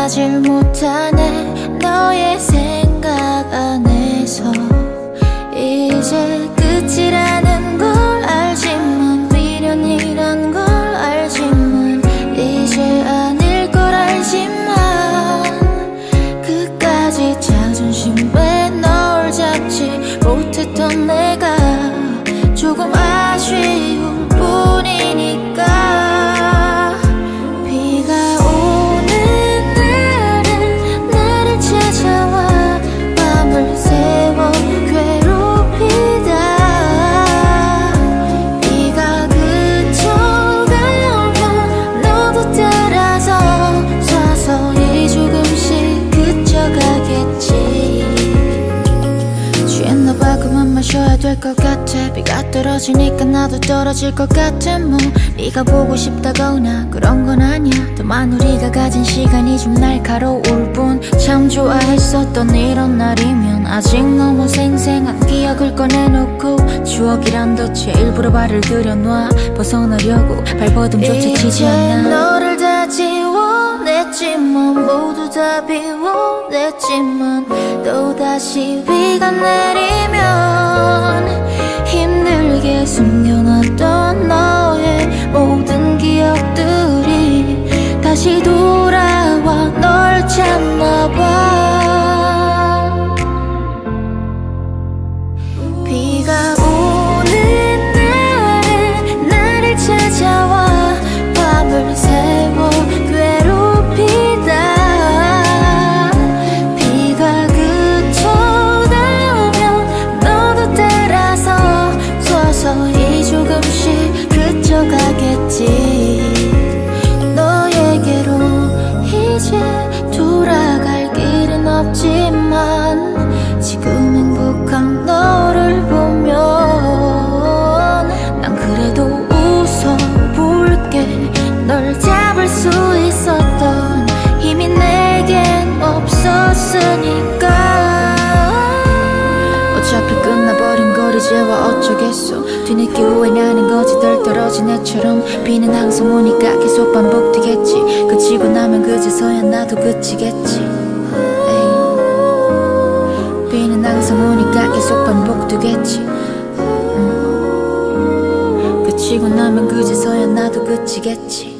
가질 못하네 너의 생각 안에서. 이제 끝이라는 걸 알지만, 미련이란 걸 알지만, 이제 아닐 걸 알지만, 끝까지 자존심에 널 잡지 못했던 내가 조금 아쉬울 뿐이니까. 비가 오는 날은 나를 찾아와 밤을 새워 괴롭히다. 비가 그쳐가면 너도 따라서 서서히 조금씩 그쳐가겠지. 취한 너 봐 그만 마셔야 될 것 같아. 비가 떨어지니까 나도 떨어질 것 같아. 뭐 네가 보고 싶다거나 그런 건 아니야. 다만 우리가 가진 시간이 좀 날카로울 뿐. 참 좋아했었던 이런 날이면 아직 너무 생생한 기억을 꺼내놓고, 추억이란 덫에 일부러 발을 들여놔. 벗어나려고 발버둥조차 치지 않아. 이제 너를 다 지워냈지만, 모두 다 비워냈지만, 또다시 비가 내리면 힘들게 숨겨놨던 너의 모든 기억들이 다시 돌아와 널 찾나봐. 비가 오는 날은 나를 찾아와 밤을 새워 괴롭히다. 비가 그쳐가면 너도 따라서 서서히 조금씩 그쳐가겠지. 너에게로 이제 돌아갈 길은 없지만, 지금 행복한 너를 보면 난 그래도 웃어볼게. 널 잡을 수 있었던 힘이 내겐 없었으니까. 어차피 끝나버린 걸 이제와 어쩌겠어. 뒤늦게 후회나는 거지 덜 떨어진 애처럼. 비는 항상 오니까 계속 반복되겠지. 그치고 나면 그제서야 나도 그치겠지. 에이. 비는 항상 오니까 계속 반복되겠지. 그치고 나면 그제서야 나도 그치겠지.